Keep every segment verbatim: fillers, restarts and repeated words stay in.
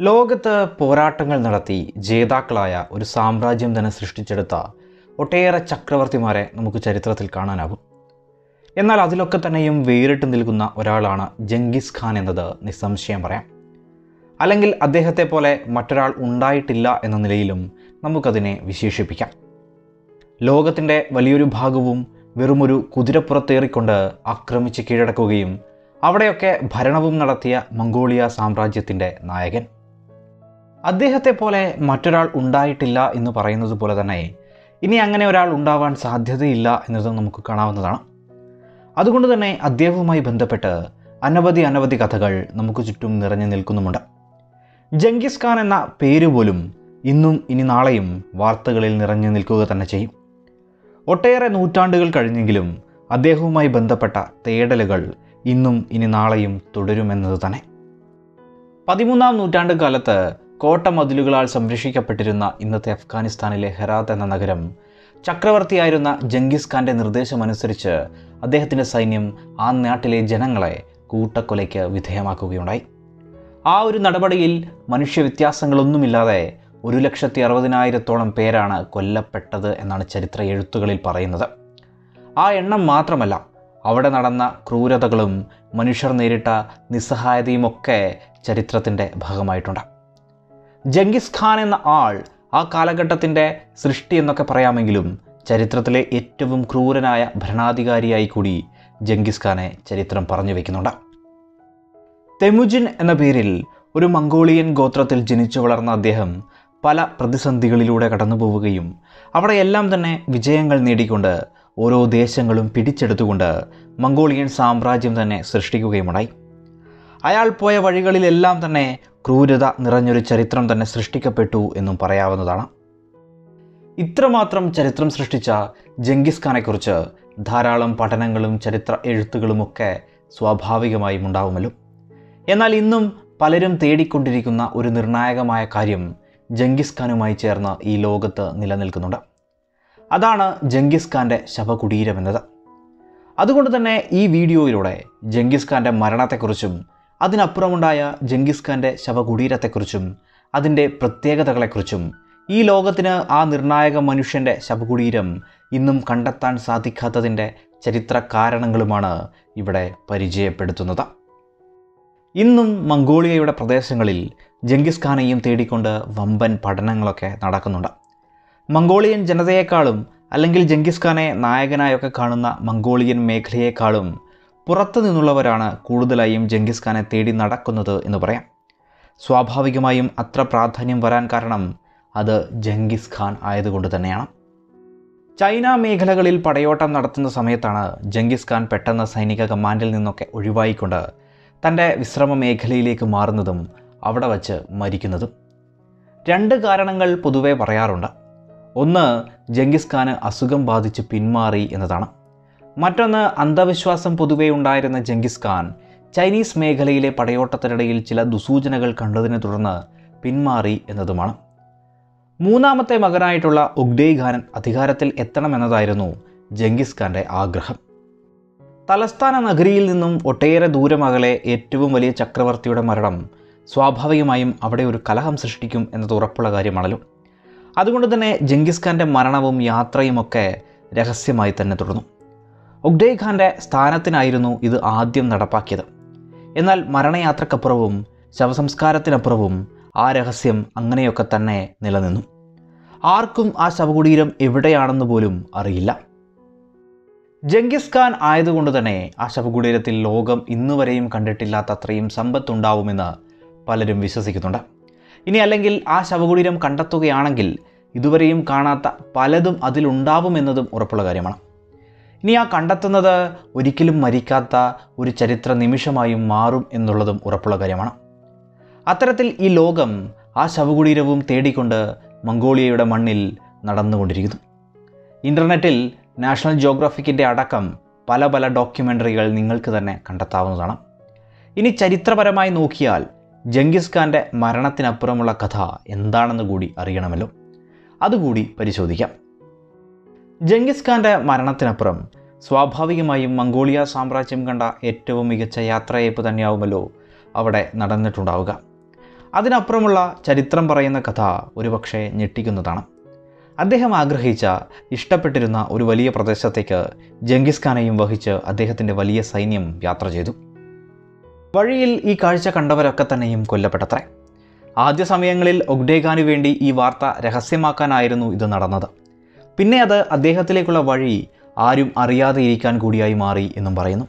ലോകത്ത് പോരാട്ടങ്ങൾ നടത്തി ജേതാക്കളായ ഒരു സാമ്രാജ്യം തന്നെ സൃഷ്ടിച്ചെടുത്ത ഒട്ടേറെ ചക്രവർത്തിമാരെ നമുക്ക് ചരിത്രത്തിൽ കാണാനാകും. എന്നാൽ അതിലൊക്കെ തന്നെയും വേറിട്ട് നിൽക്കുന്ന ഒരാളാണ് ജംഗിസ് ഖാൻ എന്നത് നിസ്സംശയം പറയാം. അല്ലെങ്കിൽ അദ്ദേഹത്തെ പോലെ മറ്റൊരാൾ ഉണ്ടായിട്ടില്ല എന്ന നിലയിലും നമുക്കതിനെ വിശേഷിപ്പിക്കാം. ലോകത്തിൻ്റെ വലിയൊരു ഭാഗവും വെറുമൊരു കുതിരപ്പുറത്തേറിക്കൊണ്ട് ആക്രമിച്ച് കീഴടക്കുകയും അവിടെയൊക്കെ ഭരണവും നടത്തിയ മംഗോളിയ സാമ്രാജ്യത്തിൻ്റെ നായകൻ. അദ്ദേഹത്തെ പോലെ മറ്റൊരാൾ ഉണ്ടായിട്ടില്ല എന്ന് പറയുന്നത് പോലെ തന്നെ ഇനി അങ്ങനെ ഒരാൾ ഉണ്ടാവാൻ സാധ്യതയില്ല എന്നത് നമുക്ക് കാണാവുന്നതാണ്. അതുകൊണ്ട് തന്നെ അദ്ദേഹവുമായി ബന്ധപ്പെട്ട് അനവധി അനവധി കഥകൾ നമുക്ക് ചുറ്റും നിറഞ്ഞു നിൽക്കുന്നുമുണ്ട്. ജംഗിസ് ഖാൻ എന്ന പേര് പോലും ഇന്നും ഇനി നാളെയും വാർത്തകളിൽ നിറഞ്ഞു നിൽക്കുക തന്നെ ചെയ്യും. ഒട്ടേറെ നൂറ്റാണ്ടുകൾ കഴിഞ്ഞെങ്കിലും അദ്ദേഹവുമായി ബന്ധപ്പെട്ട തേടലുകൾ ഇന്നും ഇനി നാളെയും തുടരുമെന്നത് തന്നെ. പതിമൂന്നാം നൂറ്റാണ്ട് കാലത്ത് കോട്ടമതിലുകളാൽ സംരക്ഷിക്കപ്പെട്ടിരുന്ന ഇന്നത്തെ അഫ്ഗാനിസ്ഥാനിലെ ഹെറാത്ത് എന്ന നഗരം ചക്രവർത്തിയായിരുന്ന ജംഗിസ് ഖാൻ്റെ നിർദ്ദേശമനുസരിച്ച് അദ്ദേഹത്തിൻ്റെ സൈന്യം ആ നാട്ടിലെ ജനങ്ങളെ കൂട്ടക്കൊലയ്ക്ക് വിധേയമാക്കുകയുണ്ടായി. ആ ഒരു നടപടിയിൽ മനുഷ്യവ്യത്യാസങ്ങളൊന്നുമില്ലാതെ ഒരു ലക്ഷത്തി അറുപതിനായിരത്തോളം പേരാണ് കൊല്ലപ്പെട്ടത് എന്നാണ് ചരിത്ര എഴുത്തുകളിൽ പറയുന്നത്. ആ എണ്ണം മാത്രമല്ല, അവിടെ നടന്ന ക്രൂരതകളും മനുഷ്യർ നേരിട്ട നിസ്സഹായതയുമൊക്കെ ചരിത്രത്തിൻ്റെ ഭാഗമായിട്ടുണ്ട്. ജംഗിസ് ഖാൻ എന്ന ആൾ ആ കാലഘട്ടത്തിൻ്റെ സൃഷ്ടി എന്നൊക്കെ പറയാമെങ്കിലും ചരിത്രത്തിലെ ഏറ്റവും ക്രൂരനായ ഭരണാധികാരിയായി കൂടി ജംഗിസ് ഖാനെ ചരിത്രം പറഞ്ഞു വയ്ക്കുന്നുണ്ട്. തെമുജിൻ എന്ന പേരിൽ ഒരു മംഗോളിയൻ ഗോത്രത്തിൽ ജനിച്ചു വളർന്ന അദ്ദേഹം പല പ്രതിസന്ധികളിലൂടെ കടന്നു പോവുകയും അവിടെയെല്ലാം തന്നെ വിജയങ്ങൾ നേടിക്കൊണ്ട് ഓരോ ദേശങ്ങളും പിടിച്ചെടുത്തുകൊണ്ട് മംഗോളിയൻ സാമ്രാജ്യം തന്നെ സൃഷ്ടിക്കുകയുമുണ്ടായി. അയാൾ പോയ വഴികളിലെല്ലാം തന്നെ ക്രൂരത നിറഞ്ഞൊരു ചരിത്രം തന്നെ സൃഷ്ടിക്കപ്പെട്ടു എന്നും പറയാവുന്നതാണ്. ഇത്രമാത്രം ചരിത്രം സൃഷ്ടിച്ച ജംഗിസ് ഖാനെക്കുറിച്ച് ധാരാളം പഠനങ്ങളും ചരിത്ര എഴുത്തുകളുമൊക്കെ സ്വാഭാവികമായും ഉണ്ടാവുമല്ലോ. എന്നാൽ ഇന്നും പലരും തേടിക്കൊണ്ടിരിക്കുന്ന ഒരു നിർണായകമായ കാര്യം ജംഗിസ് ഖാനുമായി ചേർന്ന് ഈ ലോകത്ത് നിലനിൽക്കുന്നുണ്ട്. അതാണ് ജംഗിസ് ഖാൻ്റെ ശവകുടീരം എന്നത്. അതുകൊണ്ട് തന്നെ ഈ വീഡിയോയിലൂടെ ജംഗിസ് ഖാൻ്റെ മരണത്തെക്കുറിച്ചും അതിനപ്പുറമുണ്ടായ ജംഗിസ് ഖാൻ്റെ ശവകുടീരത്തെക്കുറിച്ചും അതിൻ്റെ പ്രത്യേകതകളെക്കുറിച്ചും ഈ ലോകത്തിന് ആ നിർണായക മനുഷ്യൻ്റെ ശവകുടീരം ഇന്നും കണ്ടെത്താൻ സാധിക്കാത്തതിൻ്റെ ചരിത്ര കാരണങ്ങളുമാണ് ഇവിടെ പരിചയപ്പെടുത്തുന്നത്. ഇന്നും മംഗോളിയയുടെ പ്രദേശങ്ങളിൽ ജംഗിസ് ഖാനെയും തേടിക്കൊണ്ട് വമ്പൻ പഠനങ്ങളൊക്കെ നടക്കുന്നുണ്ട്. മംഗോളിയൻ ജനതയെക്കാളും അല്ലെങ്കിൽ ജംഗിസ് ഖാനെ നായകനായൊക്കെ കാണുന്ന മംഗോളിയൻ മേഖലയെക്കാളും പുറത്തു നിന്നുള്ളവരാണ് കൂടുതലായും ജംഗിസ് ഖാനെ തേടി നടക്കുന്നത് എന്ന് പറയാം. സ്വാഭാവികമായും അത്ര പ്രാധാന്യം വരാൻ കാരണം അത് ജംഗിസ് ഖാൻ ആയതുകൊണ്ട് തന്നെയാണ്. ചൈന മേഖലകളിൽ പടയോട്ടം നടത്തുന്ന സമയത്താണ് ജംഗിസ് ഖാൻ പെട്ടെന്ന് സൈനിക കമാൻഡിൽ നിന്നൊക്കെ ഒഴിവായിക്കൊണ്ട് തൻ്റെ വിശ്രമ മേഖലയിലേക്ക് മാറുന്നതും അവിടെ വച്ച് മരിക്കുന്നതും. രണ്ട് കാരണങ്ങൾ പൊതുവെ പറയാറുണ്ട്. ഒന്ന്, ജംഗിസ് ഖാന് അസുഖം ബാധിച്ച് പിന്മാറി എന്നതാണ്. മറ്റൊന്ന്, അന്ധവിശ്വാസം പൊതുവെ ഉണ്ടായിരുന്ന ജംഗിസ് ഖാൻ ചൈനീസ് മേഖലയിലെ പടയോട്ടത്തിനിടയിൽ ചില ദുസൂചനകൾ കണ്ടതിനെ തുടർന്ന് പിന്മാറി എന്നതുമാണ്. മൂന്നാമത്തെ മകനായിട്ടുള്ള ഉഗ്ഡേയ് ഖാൻ അധികാരത്തിൽ എത്തണമെന്നതായിരുന്നു ജംഗിസ് ഖാൻ്റെ ആഗ്രഹം. തലസ്ഥാന നഗരിയിൽ നിന്നും ഒട്ടേറെ ദൂരമകലെ ഏറ്റവും വലിയ ചക്രവർത്തിയുടെ മരണം സ്വാഭാവികമായും അവിടെ ഒരു കലഹം സൃഷ്ടിക്കും എന്നത് ഉറപ്പുള്ള കാര്യമാണല്ലോ. അതുകൊണ്ട് തന്നെ ജംഗിസ് ഖാൻ്റെ മരണവും യാത്രയുമൊക്കെ രഹസ്യമായി തന്നെ തുടർന്നു. ഉഗ്ഡേയ് ഖാൻ്റെ സ്ഥാനത്തിനായിരുന്നു ഇത് ആദ്യം നടപ്പാക്കിയത്. എന്നാൽ മരണയാത്രക്കപ്പുറവും ശവസംസ്കാരത്തിനപ്പുറവും ആ രഹസ്യം അങ്ങനെയൊക്കെ തന്നെ നിലനിന്നു. ആർക്കും ആ ശവകുടീരം എവിടെയാണെന്ന് പോലും അറിയില്ല. ജംഗിസ് ഖാൻ ആയതുകൊണ്ട് തന്നെ ആ ശവകുടീരത്തിൽ ലോകം ഇന്നുവരെയും കണ്ടിട്ടില്ലാത്ത അത്രയും സമ്പത്തുണ്ടാവുമെന്ന് പലരും വിശ്വസിക്കുന്നുണ്ട്. ഇനി അല്ലെങ്കിൽ ആ ശവകുടീരം കണ്ടെത്തുകയാണെങ്കിൽ ഇതുവരെയും കാണാത്ത പലതും അതിലുണ്ടാവുമെന്നതും ഉറപ്പുള്ള കാര്യമാണ്. ഇനി ആ കണ്ടെത്തുന്നത് ഒരിക്കലും മരിക്കാത്ത ഒരു ചരിത്ര നിമിഷമായും മാറും എന്നുള്ളതും ഉറപ്പുള്ള കാര്യമാണ്. അത്തരത്തിൽ ഈ ലോകം ആ ശവകുടീരവും തേടിക്കൊണ്ട് മംഗോളിയയുടെ മണ്ണിൽ നടന്നുകൊണ്ടിരിക്കുന്നു. ഇൻ്റർനെറ്റിൽ നാഷണൽ ജിയോഗ്രാഫിക്കിൻ്റെ അടക്കം പല പല ഡോക്യുമെൻ്ററികൾ നിങ്ങൾക്ക് തന്നെ കണ്ടെത്താവുന്നതാണ്. ഇനി ചരിത്രപരമായി നോക്കിയാൽ ജംഗിസ് ഖാൻ്റെ മരണത്തിനപ്പുറമുള്ള കഥ എന്താണെന്ന് കൂടി അറിയണമല്ലോ. അതുകൂടി പരിശോധിക്കാം. ജംഗിസ് ഖാൻ്റെ മരണത്തിനപ്പുറം സ്വാഭാവികമായും മംഗോളിയ സാമ്രാജ്യം കണ്ട ഏറ്റവും മികച്ച യാത്രയയപ്പ് തന്നെയാവുമല്ലോ അവിടെ നടന്നിട്ടുണ്ടാവുക. അതിനപ്പുറമുള്ള ചരിത്രം പറയുന്ന കഥ ഒരുപക്ഷെ ഞെട്ടിക്കുന്നതാണ്. അദ്ദേഹം ആഗ്രഹിച്ച ഇഷ്ടപ്പെട്ടിരുന്ന ഒരു വലിയ പ്രദേശത്തേക്ക് ജംഗിസ് ഖാനെയും വഹിച്ച് അദ്ദേഹത്തിൻ്റെ വലിയ സൈന്യം യാത്ര ചെയ്തു. വഴിയിൽ ഈ കാഴ്ച കണ്ടവരൊക്കെ തന്നെയും കൊല്ലപ്പെട്ടത്രേ. ആദ്യ സമയങ്ങളിൽ ഒഗ്ഡേ ഖാന് വേണ്ടി ഈ വാർത്ത രഹസ്യമാക്കാനായിരുന്നു ഇത് നടന്നത്. പിന്നെ അത് അദ്ദേഹത്തിലേക്കുള്ള വഴി ആരും അറിയാതെ ഇരിക്കാൻ കൂടിയായി മാറി എന്നും പറയുന്നു.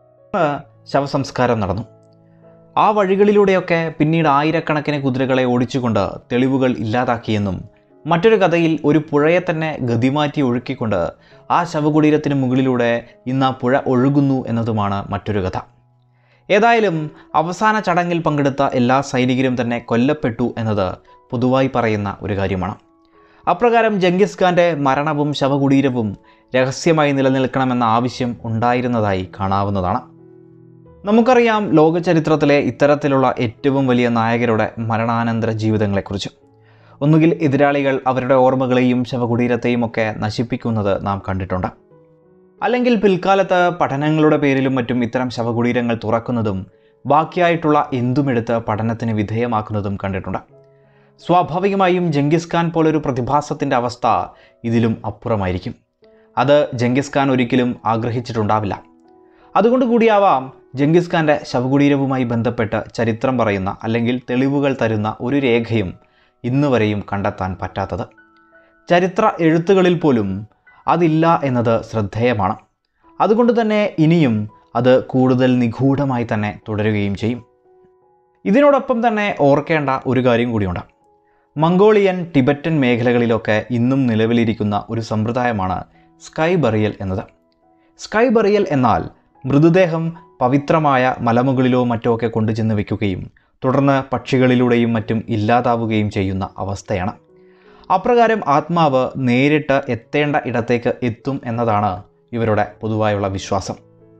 ശവസംസ്കാരം നടന്നു. ആ വഴികളിലൂടെയൊക്കെ പിന്നീട് ആയിരക്കണക്കിന് കുതിരകളെ ഓടിച്ചുകൊണ്ട് തെളിവുകൾ ഇല്ലാതാക്കിയെന്നും മറ്റൊരു കഥയിൽ ഒരു പുഴയെ തന്നെ ഗതിമാറ്റി ഒഴുക്കിക്കൊണ്ട് ആ ശവകുടീരത്തിന് മുകളിലൂടെ ഇന്ന് ആ പുഴ ഒഴുകുന്നു എന്നതുമാണ് മറ്റൊരു കഥ. ഏതായാലും അവസാന ചടങ്ങിൽ പങ്കെടുത്ത എല്ലാ സൈനികരും തന്നെ കൊല്ലപ്പെട്ടു എന്നത് പൊതുവായി പറയുന്ന ഒരു കാര്യമാണ്. അപ്രകാരം ജംഗിസ് ഖാൻ്റെ മരണവും ശവകുടീരവും രഹസ്യമായി നിലനിൽക്കണമെന്ന ആവശ്യം ഉണ്ടായിരുന്നതായി കാണാവുന്നതാണ്. നമുക്കറിയാം ലോക ചരിത്രത്തിലെ ഇത്തരത്തിലുള്ള ഏറ്റവും വലിയ നായകരുടെ മരണാനന്തര ജീവിതങ്ങളെക്കുറിച്ച്. ഒന്നുകിൽ എതിരാളികൾ അവരുടെ ഓർമ്മകളെയും ശവകുടീരത്തെയും ഒക്കെ നശിപ്പിക്കുന്നത് നാം കണ്ടിട്ടുണ്ട്, അല്ലെങ്കിൽ പിൽക്കാലത്ത് പഠനങ്ങളുടെ പേരിലും മറ്റും ഇത്തരം ശവകുടീരങ്ങൾ തുറക്കുന്നതും ബാക്കിയായിട്ടുള്ള എന്തുമെടുത്ത് പഠനത്തിന് വിധേയമാക്കുന്നതും കണ്ടിട്ടുണ്ട്. സ്വാഭാവികമായും ജംഗിസ് ഖാൻ പോലൊരു പ്രതിഭാസത്തിൻ്റെ അവസ്ഥ ഇതിലും അപ്പുറമായിരിക്കും. അത് ജംഗിസ് ഖാൻ ഒരിക്കലും ആഗ്രഹിച്ചിട്ടുണ്ടാവില്ല. അതുകൊണ്ട് കൂടിയാവാം ജംഗിസ് ഖാൻ്റെ ശവകുടീരവുമായി ബന്ധപ്പെട്ട് ചരിത്രം പറയുന്ന അല്ലെങ്കിൽ തെളിവുകൾ തരുന്ന ഒരു രേഖയും ഇന്ന് വരെയും കണ്ടെത്താൻ പറ്റാത്തത്. ചരിത്ര എഴുത്തുകളിൽ പോലും അതില്ല എന്നത് ശ്രദ്ധേയമാണ്. അതുകൊണ്ട് തന്നെ ഇനിയും അത് കൂടുതൽ നിഗൂഢമായി തന്നെ തുടരുകയും ചെയ്യും. ഇതിനോടൊപ്പം തന്നെ ഓർക്കേണ്ട ഒരു കാര്യം കൂടിയുണ്ട്. മംഗോളിയൻ ടിബറ്റൻ മേഖലകളിലൊക്കെ ഇന്നും നിലവിലിരിക്കുന്ന ഒരു സമ്പ്രദായമാണ് സ്കൈ ബറിയൽ എന്നത്. സ്കൈ ബറിയൽ എന്നാൽ മൃതദേഹം പവിത്രമായ മലമുകളിലോ മറ്റോ ഒക്കെ കൊണ്ടുചെന്ന് വയ്ക്കുകയും തുടർന്ന് പക്ഷികളിലൂടെയും മറ്റും ഇല്ലാതാവുകയും ചെയ്യുന്ന അവസ്ഥയാണ്. അപ്രകാരം ആത്മാവ് നേരിട്ട് എത്തേണ്ട ഇടത്തേക്ക് എത്തും എന്നതാണ് ഇവരുടെ പൊതുവായുള്ള വിശ്വാസം.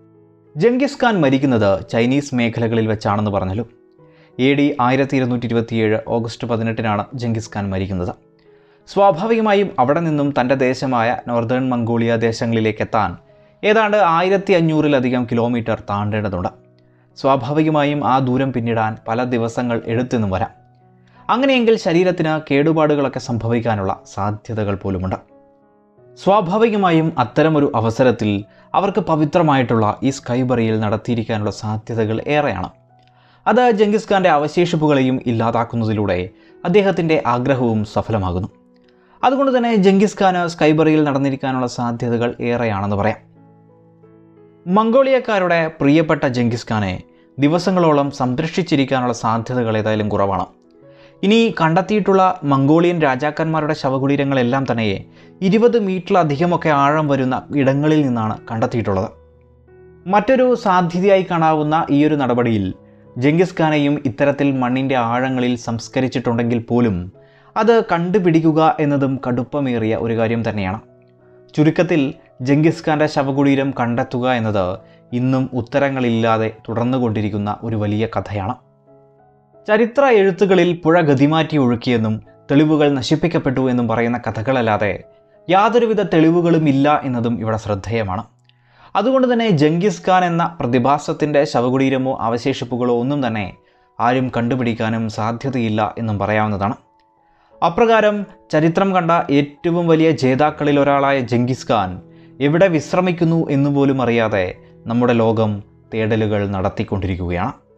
ജംഗിസ് ഖാൻ മരിക്കുന്നത് ചൈനീസ് മേഖലകളിൽ വെച്ചാണെന്ന് പറഞ്ഞാലും എ ഡി ആയിരത്തി ഇരുന്നൂറ്റി ഇരുപത്തിയേഴ് ഓഗസ്റ്റ് പതിനെട്ടിനാണ് ജംഗിസ് ഖാൻ മരിക്കുന്നത്. സ്വാഭാവികമായും അവിടെ നിന്നും തൻ്റെ ദേശമായ നോർത്തേൺ മംഗോളിയ ദേശങ്ങളിലേക്ക് എത്താൻ ഏതാണ്ട് ആയിരത്തി അഞ്ഞൂറിലധികം കിലോമീറ്റർ താണ്ടേണ്ടതുണ്ട്. സ്വാഭാവികമായും ആ ദൂരം പിന്നിടാൻ പല ദിവസങ്ങൾ എടുത്തെന്നും വരാം. അങ്ങനെയെങ്കിൽ ശരീരത്തിന് കേടുപാടുകളൊക്കെ സംഭവിക്കാനുള്ള സാധ്യതകൾ പോലുമുണ്ട്. സ്വാഭാവികമായും അത്തരമൊരു അവസരത്തിൽ അവർക്ക് പവിത്രമായിട്ടുള്ള ഈ സ്കൈ ബറിയൽ നടത്തിയിരിക്കാനുള്ള സാധ്യതകൾ ഏറെയാണ്. അത് ജംഗിസ് ഖാൻ്റെ അവശേഷിപ്പുകളെയും ഇല്ലാതാക്കുന്നതിലൂടെ അദ്ദേഹത്തിൻ്റെ ആഗ്രഹവും സഫലമാകുന്നു. അതുകൊണ്ട് തന്നെ ജംഗിസ് ഖാന് സ്കൈ ബറിയൽ നടന്നിരിക്കാനുള്ള സാധ്യതകൾ ഏറെയാണെന്ന് പറയാം. മംഗോളിയക്കാരുടെ പ്രിയപ്പെട്ട ജംഗിസ് ഖാനെ ദിവസങ്ങളോളം സംരക്ഷിച്ചിരിക്കാനുള്ള സാധ്യതകൾ ഏതായാലും കുറവാണ്. ഇനി കണ്ടെത്തിയിട്ടുള്ള മംഗോളിയൻ രാജാക്കന്മാരുടെ ശവകുടീരങ്ങളെല്ലാം തന്നെ ഇരുപത് മീറ്ററിലധികമൊക്കെ ആഴം വരുന്ന ഇടങ്ങളിൽ നിന്നാണ് കണ്ടെത്തിയിട്ടുള്ളത്. മറ്റൊരു സാധ്യതയായി കാണാവുന്ന ഈ ഒരു നടപടിയിൽ ജംഗിസ് ഖാനെയും ഇത്തരത്തിൽ മണ്ണിൻ്റെ ആഴങ്ങളിൽ സംസ്കരിച്ചിട്ടുണ്ടെങ്കിൽ പോലും അത് കണ്ടുപിടിക്കുക എന്നതും കടുപ്പമേറിയ ഒരു കാര്യം തന്നെയാണ്. ചുരുക്കത്തിൽ ജംഗിസ് ഖാൻ്റെ ശവകുടീരം കണ്ടെത്തുക എന്നത് ഇന്നും ഉത്തരങ്ങളില്ലാതെ തുടർന്നുകൊണ്ടിരിക്കുന്ന ഒരു വലിയ കഥയാണ്. ചരിത്ര എഴുത്തുകളിൽ പുഴ ഗതിമാറ്റി ഒഴുക്കിയെന്നും തെളിവുകൾ നശിപ്പിക്കപ്പെട്ടു എന്നും പറയുന്ന കഥകളല്ലാതെ യാതൊരുവിധ തെളിവുകളും ഇല്ല എന്നതും ഇവിടെ ശ്രദ്ധേയമാണ്. അതുകൊണ്ട് തന്നെ ജംഗിസ് ഖാൻ എന്ന പ്രതിഭാസത്തിൻ്റെ ശവകുടീരമോ അവശേഷിപ്പുകളോ ഒന്നും തന്നെ ആരും കണ്ടുപിടിക്കാനും സാധ്യതയില്ല എന്നും പറയാവുന്നതാണ്. അപ്രകാരം ചരിത്രം കണ്ട ഏറ്റവും വലിയ ജേതാക്കളിൽ ഒരാളായ ജംഗിസ് ഖാൻ എവിടെ വിശ്രമിക്കുന്നു എന്നുപോലും അറിയാതെ നമ്മുടെ ലോകം തേടലുകൾ നടത്തിക്കൊണ്ടിരിക്കുകയാണ്.